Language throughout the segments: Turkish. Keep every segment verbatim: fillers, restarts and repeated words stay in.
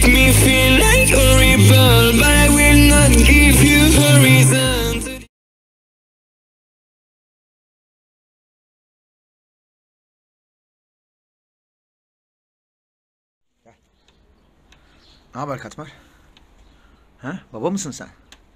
make me feel like a rebel, but I will not give you a reason to... Ne haber Katmer? Ha? Baba mısın sen?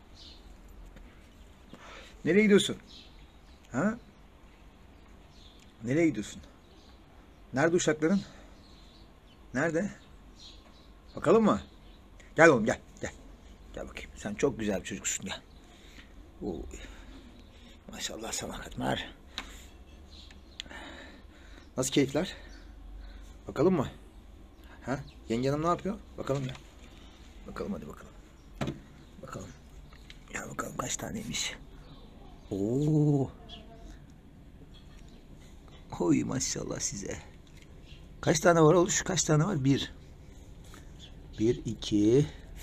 Nereye gidiyorsun? Ha? Nereye gidiyorsun? Nerede uşakların? Nerede? Bakalım mı? Gel oğlum gel. Gel. Gel bakayım. Sen çok güzel bir çocuksun gel. Oo. Maşallah sana Katmer. Nasıl keyifler? Bakalım mı? Ha? Yenge hanım ne yapıyor? Bakalım ya. Bakalım hadi bakalım. Bakalım. Ya bakalım kaç taneymiş. Oo. Oy maşallah size. Kaç tane var oluş? Kaç tane var? Bir. Bir, iki,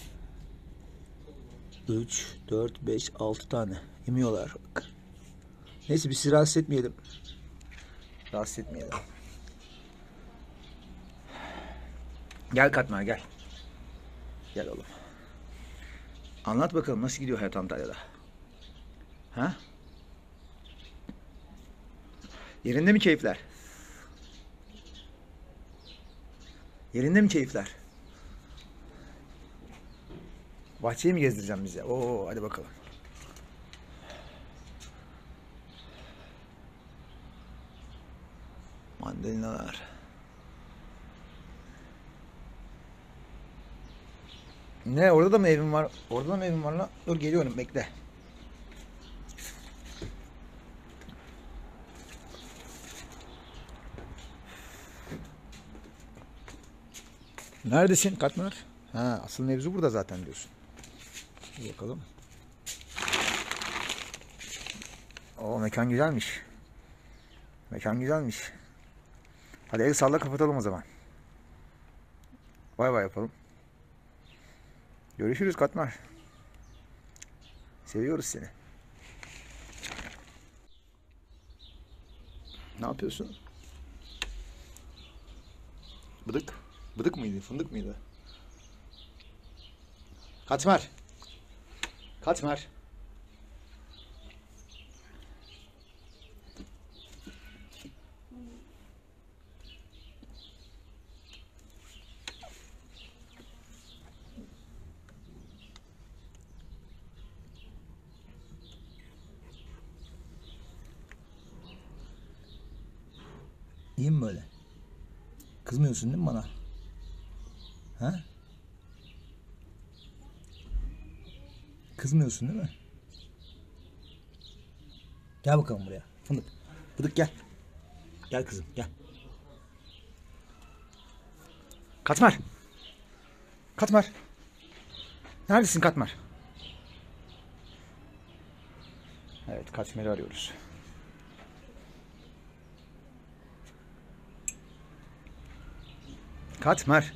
üç, dört, beş, altı tane. Yemiyorlar bak. Neyse biz sizi rahatsız etmeyelim. Rahatsız etmeyelim. Gel Katmer gel. Gel oğlum. Anlat bakalım nasıl gidiyor hayat Antalya'da? Ha? Yerinde mi keyifler? Yerinde mi keyifler? Bahçeyi mi gezdireceğim bize? Oo hadi bakalım. Mandalinalar. Ne orada da mı evim var? Orada da mı evim var lan? Dur geliyorum bekle. Neredesin Katmer? Ha, asıl mevzu burada zaten diyorsun. Bir bakalım. O mekan güzelmiş. Mekan güzelmiş. Hadi el salla kapatalım o zaman. Bay bay yapalım. Görüşürüz Katmer. Seviyoruz seni. Ne yapıyorsun? Bıdık. Bıdık mıydı? Fındık mıydı? Katmer. Katmer. İyi mi böyle? Kızmıyorsun değil mi bana? Ha? Kızmıyorsun değil mi? Gel bakalım buraya. Fındık. Fındık gel. Gel kızım gel. Katmer. Katmer. Neredesin Katmer? Evet Katmer'i arıyoruz. Katmer.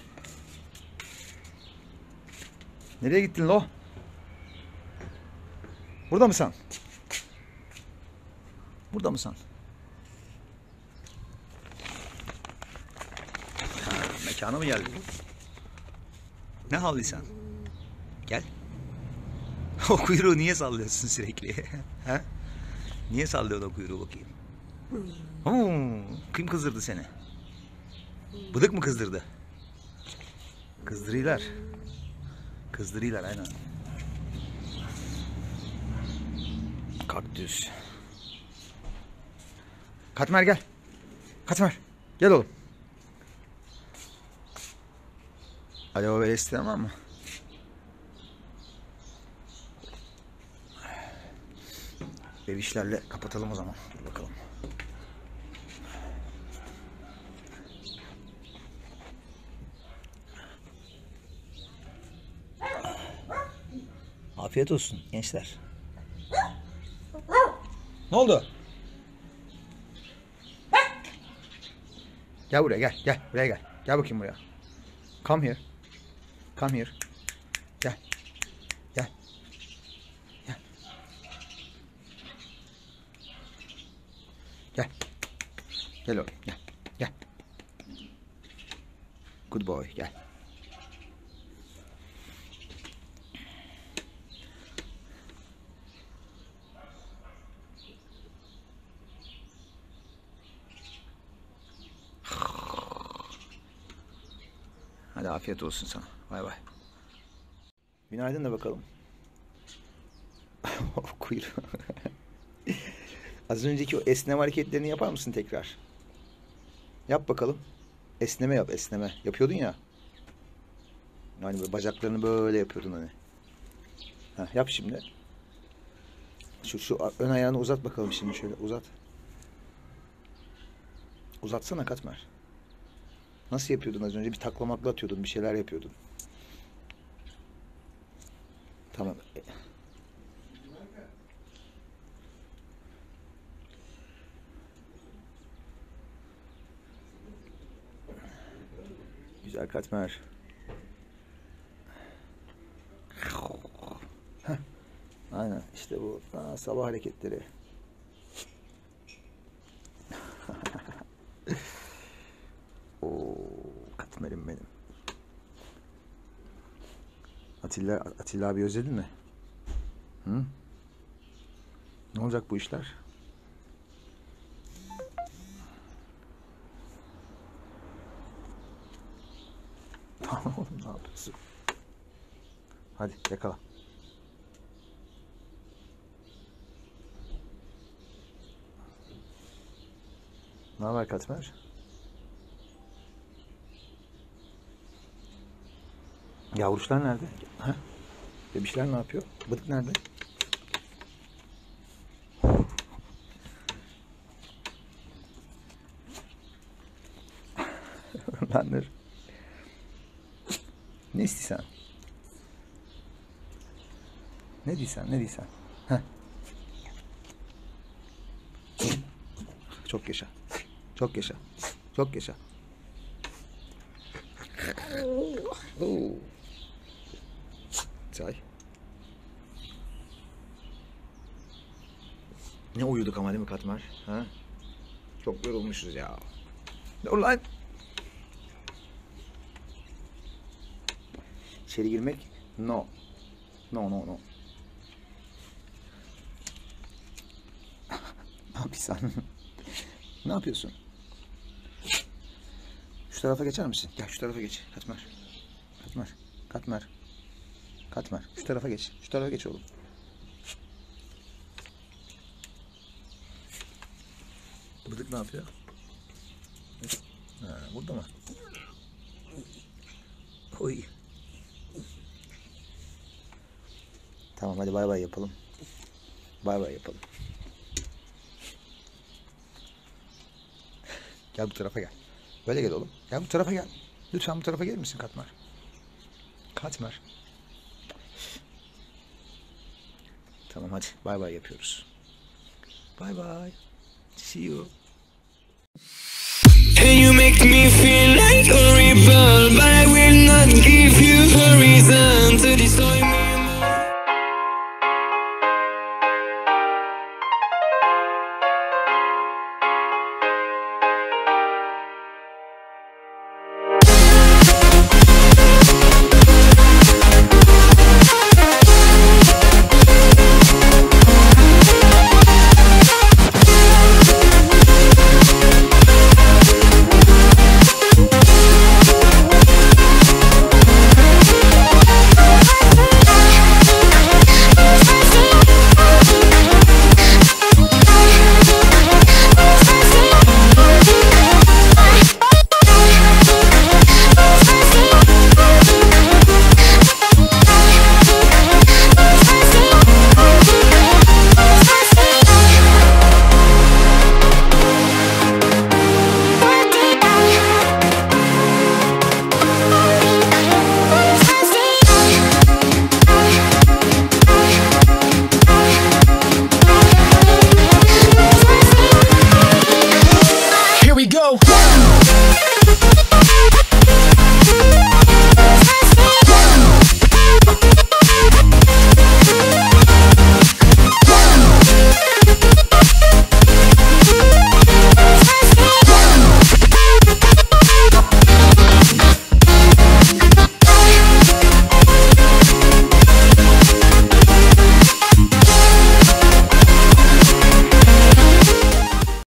Nereye gittin lo? Burada mısın? Burada mısın? Ha, mekana mı geldin? Ne havlıysan? Gel. O kuyruğu niye sallıyorsun sürekli? Ha? Niye sallıyorsun o kuyruğu bakayım? Oo, kim kızdırdı seni? Bıdık mı kızdırdı? Kızdırıyorlar. Kızdırıyorlar aynen. Kaktüs. Katmer gel. Katmer. Gel oğlum. Alo böyle isteyen var mı? Bebişlerle kapatalım o zaman. Dur bakalım. Afiyet olsun gençler. Ne oldu? Gel buraya gel. Gel buraya gel. Gel bakayım buraya. Come here. Come here. Gel. Gel. Gel. Gel. Gel oğlum gel. Gel. Good boy gel. Hadi afiyet olsun sana. Bay bay. Günaydın da bakalım. Kuyruğu. Az önceki o esneme hareketlerini yapar mısın tekrar? Yap bakalım. Esneme yap, esneme. Yapıyordun ya. Yani böyle bacaklarını böyle yapıyordun hani. Heh, yap şimdi. Şu, şu ön ayağını uzat bakalım şimdi, şöyle uzat. Uzatsana Katmer. Nasıl yapıyordun az önce? Bir taklamakla atıyordun, bir şeyler yapıyordun. Tamam. Güzel Katmer. Heh. Aynen işte bu. Aa, sabah hareketleri. Oo, Katmer'im benim. Atilla, Atilla abi özledin mi? Hı? Ne olacak bu işler? Tamam oğlum, ne yapıyorsun? Hadi yakala. Ne haber Katmer? Yavruşlar nerede? Ha? Bebişler ne yapıyor? Bıdık nerede? Landır. Ne istiyorsan? Ne diyorsan, ne diyorsan? Heh. Çok yaşa. Çok yaşa. Çok yaşa. Oo. Çay. Ne uyuduk ama değil mi Katmer? Ha? Çok yorulmuşuz ya. Dur lan. İçeri girmek? No. No, no, no. Ne yapıyorsun? Ne yapıyorsun? Şu tarafa geçer misin? Gel şu tarafa geç. Katmer. Katmer. Katmer. Katmer. Şu tarafa geç. Şu tarafa geç oğlum. Bıdık ne yapıyor? Ha, burada mı? Oy. Tamam hadi bay bay yapalım. Bay bay yapalım. Gel bu tarafa gel. Böyle gel oğlum. Gel bu tarafa gel. Lütfen bu tarafa gelir misin Katmer? Katmer. Tamam hadi bay bay yapıyoruz. Bay bay. See you. And you make me feel like a rebel.